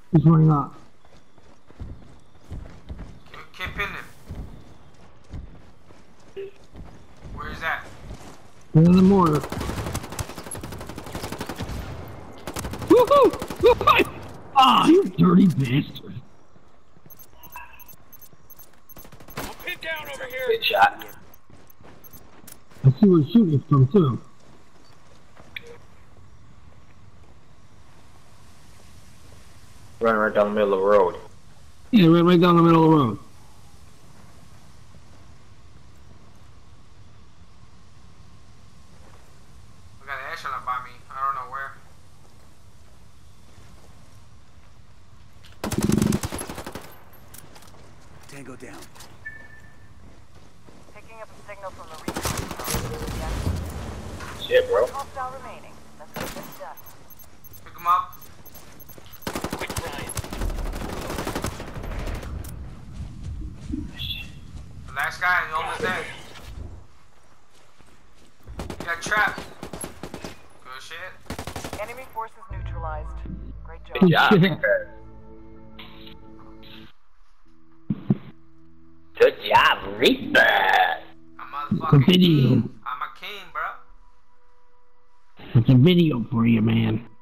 He's running up. Can't pin him. Where is that? In the mortar. Woohoo! Ah, you dirty bastard. We'll pin down over here. Good shot. I see where he's shooting from too. Running right down the middle of the road. Yeah, right down the middle of the road. I got an echelon by me. I don't know where. Tango down. Picking up a signal from the recon. Shit, bro. Hostile remaining. Let's get this done. Pick him up. Quick, Ryan. The last guy is almost dead. You got trapped. Good shit. Enemy forces neutralized. Great job. Good job. Good job, Reaper. I'm It's a motherfucking video. king. I'm a king, bro. It's a video for you, man.